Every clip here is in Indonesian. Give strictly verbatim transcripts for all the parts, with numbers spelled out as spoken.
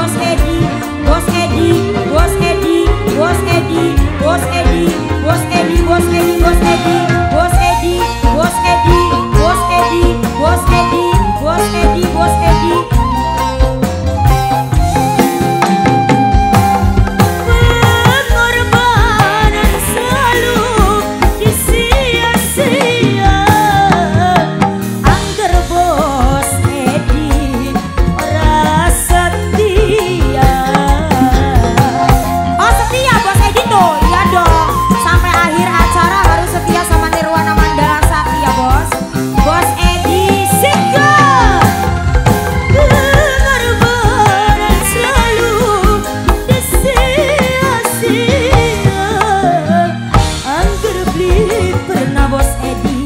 Bos Edi, Bos Edi, Bos Edi, Bos Edi, Bos Edi, Bos Edi, Bos Edi, Bos Edi, Bos Edi, Bos Edi, Bos Edi, Bos Edi, Bos Edi, Bos Edi. Pengorbanan selalu disia-sia, angger Bos Edi ora setia. Oh setia Bos Edi tuh, iya dong. Sampai akhir acara harus setia sama Nirwana Mandala Sakti ya Bos. Bos Edi Sika. Pengorbanan selalu disia-sia, angger beli pernah Bos Edi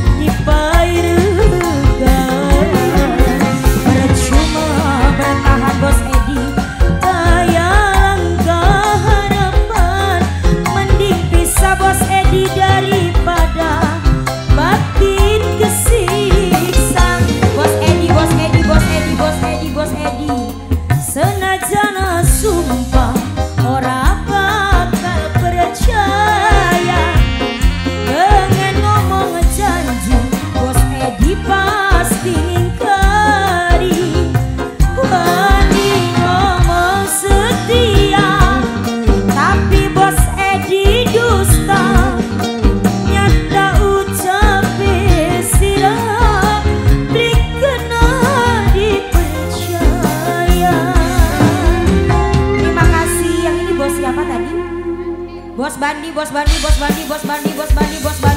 dipairkan. Percuma bertahan Bos Edi, daya langkah harapan. Mending pisah Bos Edi daripada batin kesiksa. Bos Edi, Bos Edi, Bos Edi, Bos Edi, Bos Edi. Senajan sumpah ora bakal percaya dengan ngomong janji, Bos Edi pasti ngingkari. Wani ngomong setia, tapi Bos Edi dusta. Nyata ucap sirah, beli kena dipercaya. Terima kasih. Yang ini bos siapa tadi? Bos Bandi, Bos Bandi, Bos Bandi, Bos Bandi, Bos Bandi, Bos Bandi.